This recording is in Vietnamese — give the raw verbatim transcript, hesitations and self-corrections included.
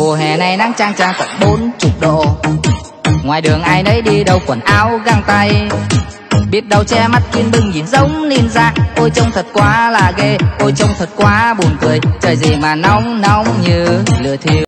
Mùa hè này nắng chang chang tận bốn chục độ. Ngoài đường ai nấy đi đâu quần áo găng tay, biết đâu che mắt kín bưng nhìn giống ninja. Ôi trông thật quá là ghê, ôi trông thật quá buồn cười. Trời gì mà nóng nóng như lửa thiêu.